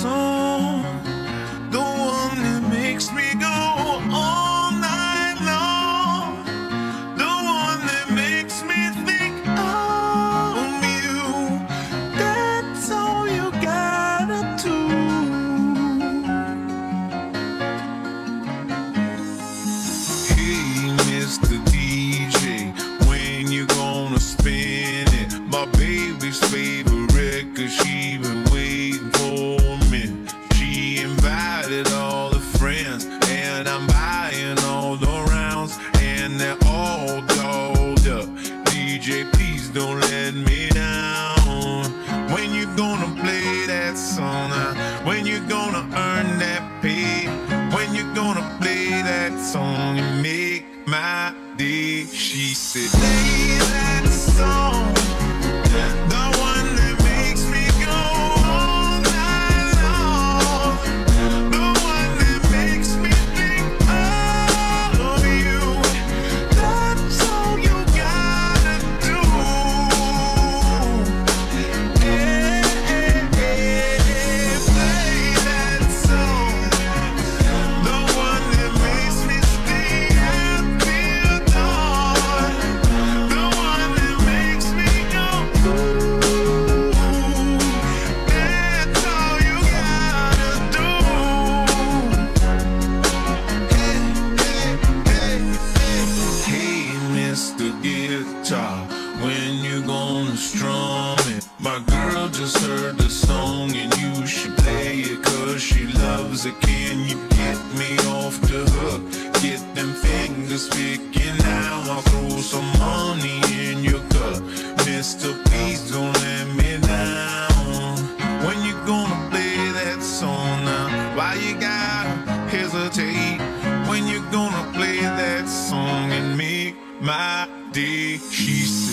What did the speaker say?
song, the one that makes me go all night long, the one that makes me think of you. That's all you gotta do. Hey, Mr. DJ, when you gonna spin it? My baby's favorite record, she been waiting for me. She invited all the friends, and I'm buying all the rounds, and they're all dolled up. DJ, please don't let me down. When you gonna play that song? When you gonna earn that pay? When you gonna play that song and make my day? She said, play that song, the one that makes me go all night long, the one that makes me think of you. That's all you gotta do. Hey, hey, hey, play that song, the one that makes me stay after dark, the one that makes me go ooh. That's all you gotta do. Hey, Mr. Guitar, when you gonna strum it? My girl just heard the song and you should play it, 'cause she loves it. Can you get me off the hook? Get them fingers picking now. I'll throw some money in your cup. Mister, please don't let me down. When you gonna play that song now? Why you gotta hesitate? When you gonna play that song and make my day? She said,